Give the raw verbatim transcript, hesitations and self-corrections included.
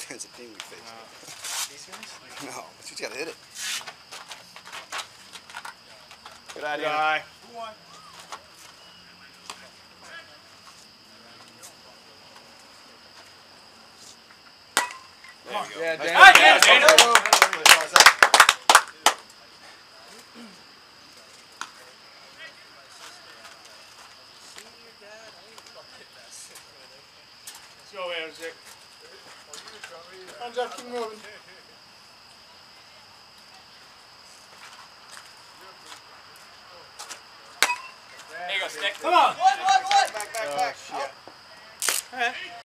defensive team we faced. Uh, you serious? No, but you just gotta hit it. Good idea. Good eye. There you go. Yeah, Nice Dana. play. Dana. Nice Dana. play. Let's go, Isaac. Come on, Jeff, keep moving. There you go, stick. Come on. What, what, what? Back, back, back. Oh, shit. All right.